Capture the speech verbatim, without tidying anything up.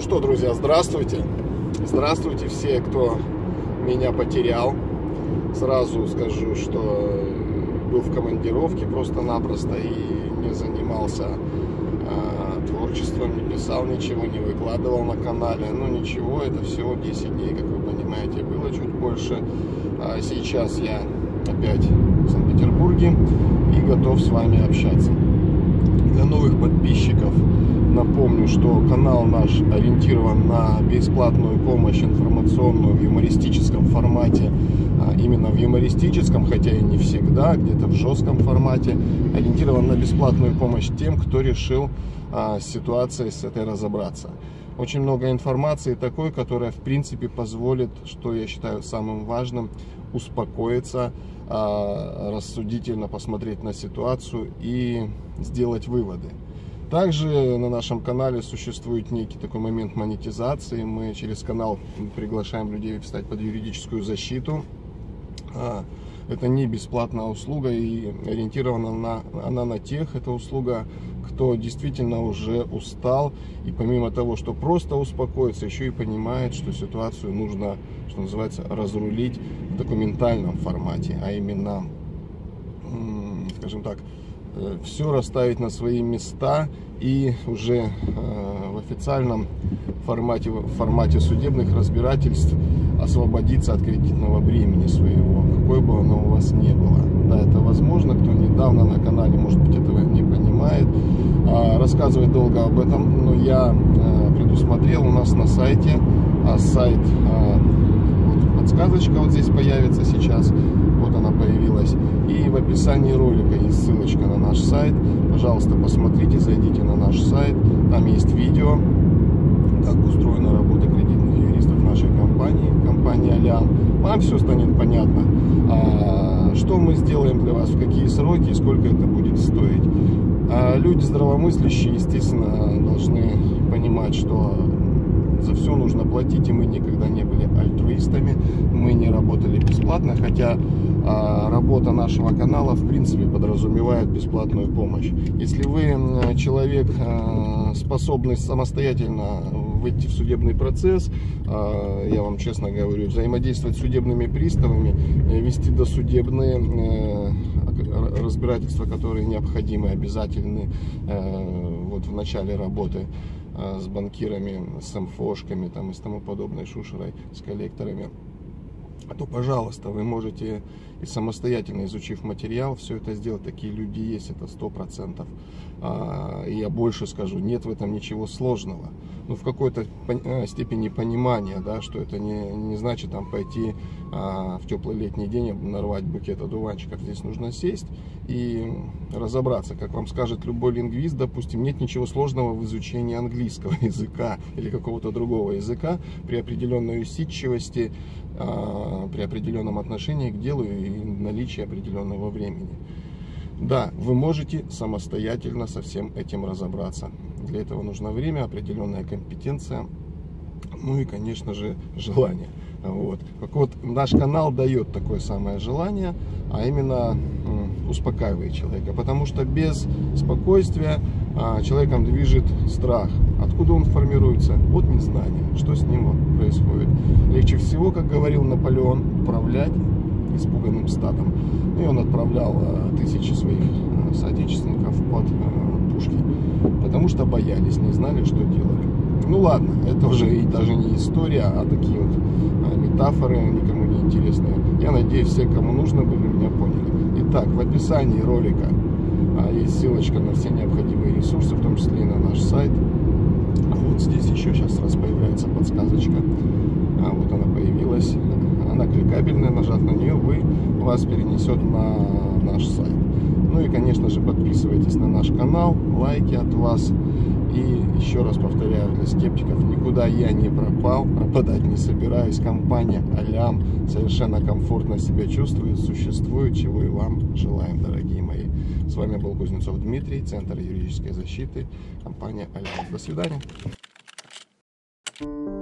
что, друзья, здравствуйте. Здравствуйте все, кто меня потерял. Сразу скажу, что был в командировке просто-напросто и не занимался а, творчеством, не писал ничего, не выкладывал на канале. Ну ничего, это всего десять дней, как вы понимаете, было чуть больше. А сейчас я опять в Санкт-Петербурге и готов с вами общаться. Для новых подписчиков напомню, что канал наш ориентирован на бесплатную помощь информационную в юмористическом формате. Именно в юмористическом, хотя и не всегда, где-то в жестком формате. Ориентирован на бесплатную помощь тем, кто решил а, с ситуацией с этой разобраться. Очень много информации такой, которая в принципе позволит, что я считаю самым важным, успокоиться, а, рассудительно посмотреть на ситуацию и сделать выводы. Также на нашем канале существует некий такой момент монетизации. Мы через канал приглашаем людей встать под юридическую защиту. Это не бесплатная услуга и ориентирована на, она на тех, эта услуга, кто действительно уже устал и помимо того, что просто успокоится, еще и понимает, что ситуацию нужно, что называется, разрулить в документальном формате, а именно, скажем так, все расставить на свои места и уже в официальном формате, в формате судебных разбирательств освободиться от кредитного бремени своего, какой бы оно у вас ни было. Да, это возможно, кто недавно на канале, может быть, этого не понимает. Рассказывать долго об этом, но я предусмотрел у нас на сайте, а сайт, вот подсказочка вот здесь появится сейчас, вот она появилась, и в описании ролика есть ссылочка на наш сайт. Пожалуйста, посмотрите, зайдите на наш сайт, там есть видео, как устроена работа кредитных юристов нашей компании, компании Алиам. Вам все станет понятно, а, что мы сделаем для вас, в какие сроки и сколько это будет стоить. А люди здравомыслящие, естественно, должны понимать, что за все нужно платить, и мы никогда не были альтруистами, мы не работали бесплатно, хотя а, работа нашего канала в принципе подразумевает бесплатную помощь. Если вы человек, а, способный самостоятельно выйти в судебный процесс, а, я вам честно говорю, взаимодействовать с судебными приставами, вести досудебные а, разбирательства, которые необходимы, обязательны а, вот в начале работы с банкирами, с эм-фошками там, и с тому подобной шушерой, с коллекторами, то, пожалуйста, вы можете и самостоятельно, изучив материал, все это сделать. Такие люди есть, это сто процентов. И я больше скажу, нет в этом ничего сложного. Ну, в какой-то степени понимания, да, что это не, не значит там пойти а, в теплый летний день нарвать букет одуванчиков. Здесь нужно сесть и разобраться. Как вам скажет любой лингвист, допустим, нет ничего сложного в изучении английского языка или какого-то другого языка при определенной усидчивости, а, при определенном отношении к делу и наличии определенного времени. Да, вы можете самостоятельно со всем этим разобраться. Для этого нужно время, определенная компетенция, ну и, конечно же, желание. Вот. Так вот, наш канал дает такое самое желание, а именно успокаивает человека. Потому что без спокойствия а, человеком движет страх. Откуда он формируется? От незнания. Что с ним происходит? Легче всего, как говорил Наполеон, управлять испуганным стадом. И он отправлял а, тысячи своих а, соотечественников под а, пушки, потому что боялись, не знали, что делали. Ну ладно, это уже и даже не история, а такие вот а, метафоры, никому не интересные. Я надеюсь, все, кому нужно, были меня поняли. Итак, в описании ролика а, есть ссылочка на все необходимые ресурсы, в том числе и на наш сайт. А вот здесь еще сейчас раз появляется подсказочка. А, вот она появилась. Она кликабельная, нажав на нее, вы, вас перенесет на наш сайт. Ну и, конечно же, подписывайтесь на наш канал, лайки от вас. И еще раз повторяю, для скептиков, никуда я не пропал, пропадать не собираюсь. Компания Алиам совершенно комфортно себя чувствует, существует, чего и вам желаем, дорогие мои. С вами был Кузнецов Дмитрий, Центр юридической защиты, компания Алиам. До свидания.